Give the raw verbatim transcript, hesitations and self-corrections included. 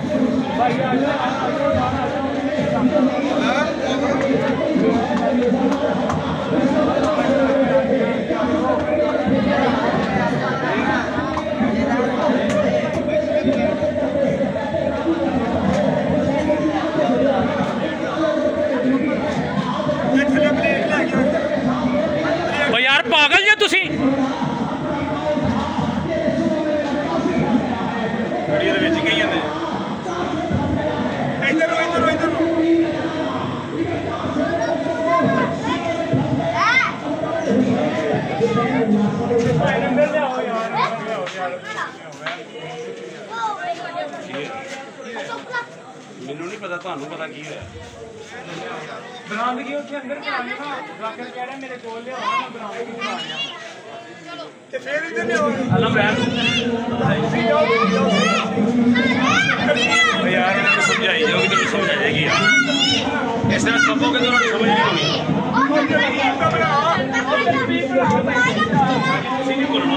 यार पागल जे तुसी ਮੈਨੂੰ ਨਹੀਂ ਪਤਾ, ਤੁਹਾਨੂੰ ਪਤਾ ਕੀ ਹੋਇਆ? ਬਰਾਂਦਗੀ ਉੱਥੇ ਅੰਦਰ ਕਰਾਉਣੀ ਨਾ ਰਾਕਰ ਕਹਿ ਰਿਹਾ ਮੇਰੇ ਕੋਲ ਲਿਆਉਣਾ ਮੈਂ ਬਰਾਂਦਗੀ ਬਣਾ ਲਿਆ ਤੇ ਫੇਰ ਇੱਧਰ ਲਿਆਓ ਹਲਾ ਬੈਠ ਓ ਯਾਰ ਇਹਨੂੰ ਸਮਝਾਈ ਜਾਓਗੇ ਤਾਂ ਸਮਝ ਆ ਜਾਏਗੀ ਯਾਰ ਇਸ ਤਰ੍ਹਾਂ ਕੰਬੋਗੇ ਤਾਂ ਤੁਹਾਨੂੰ ਸਮਝ ਨਹੀਂ ਆਉਣੀ। ਤੁਸੀਂ ਨਹੀਂ ਬੋਲਣਾ